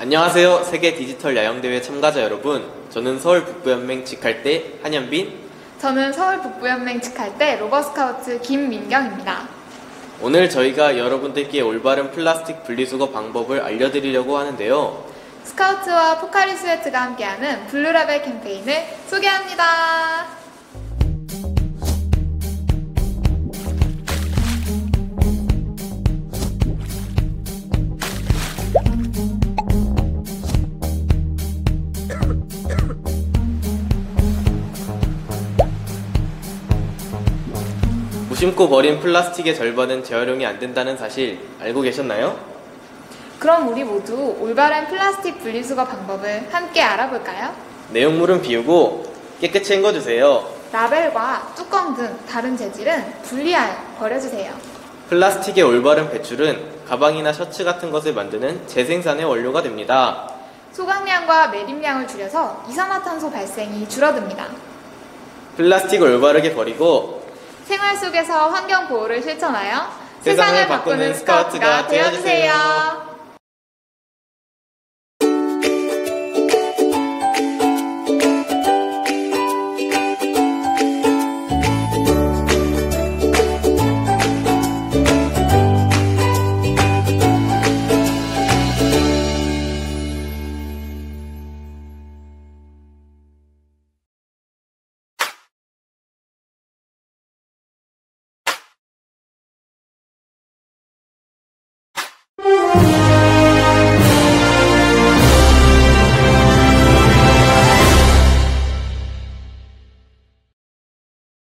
안녕하세요. 세계 디지털 야영대회 참가자 여러분. 저는 서울북부연맹 직할대 한현빈. 저는 서울북부연맹 직할대 로버스카우트 김민경입니다. 오늘 저희가 여러분들께 올바른 플라스틱 분리수거 방법을 알려드리려고 하는데요. 스카우트와 포카리 스웨트가 함께하는 블루라벨 캠페인을 소개합니다. 무심코 버린 플라스틱의 절반은 재활용이 안 된다는 사실 알고 계셨나요? 그럼 우리 모두 올바른 플라스틱 분리수거 방법을 함께 알아볼까요? 내용물은 비우고 깨끗이 헹궈주세요. 라벨과 뚜껑 등 다른 재질은 분리하여 버려주세요. 플라스틱의 올바른 배출은 가방이나 셔츠 같은 것을 만드는 재생산의 원료가 됩니다. 소각량과 매립량을 줄여서 이산화탄소 발생이 줄어듭니다. 플라스틱을 올바르게 버리고 생활 속에서 환경 보호를 실천하여 세상을 바꾸는 스카우트가 되어주세요.